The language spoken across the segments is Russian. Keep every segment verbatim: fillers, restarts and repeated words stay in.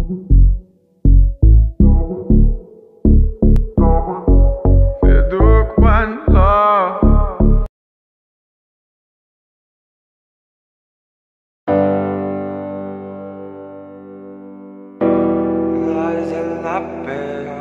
Feduk one love. Lies in la pera.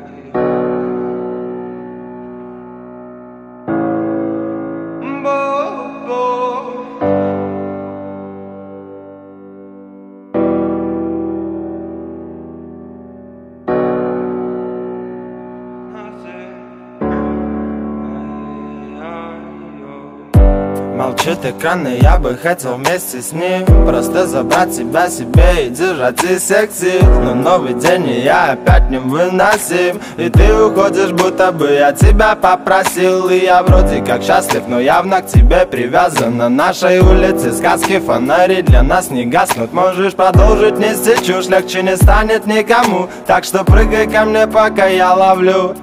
Молчит экран, и я бы хотел вместе с ним просто забрать тебя себе и держать из всех сил. Но новый день, и я опять невыносим, и ты уходишь, будто бы я тебя попросил. И я вроде как счастлив, но явно к тебе привязан. На нашей улице сказки, фонари для нас не гаснут. Можешь продолжить нести чушь, легче не станет никому. Так что прыгай ко мне, пока я ловлю.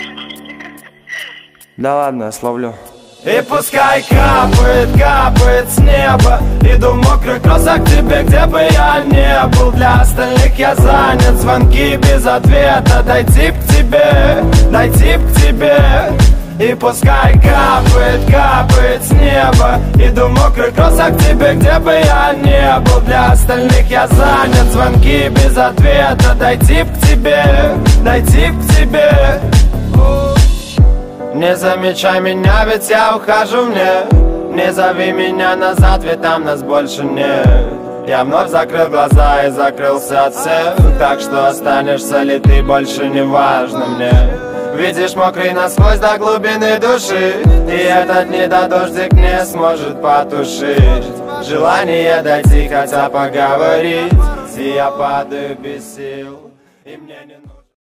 Да ладно, я словлю. И пускай капает, капает с неба. Иду в мокрых кроссах к тебе, где бы я не был. Для остальных я занят, звонки без ответа. Дойти к тебе, дойти к тебе. И пускай капает, капает с неба. Иду в мокрых кроссах к тебе, где бы я не был. Для остальных я занят, звонки без ответа. Дойти к тебе, дойти к тебе. Не замечай меня, ведь я ухожу мне. Не зови меня назад, ведь там нас больше нет. Я вновь закрыл глаза и закрылся от всех. Так что останешься ли ты, больше не важно мне. Видишь, мокрый насквозь до глубины души, и этот недодождик не сможет потушить желание дойти, хотя поговорить. И я падаю без сил, и мне не нужно.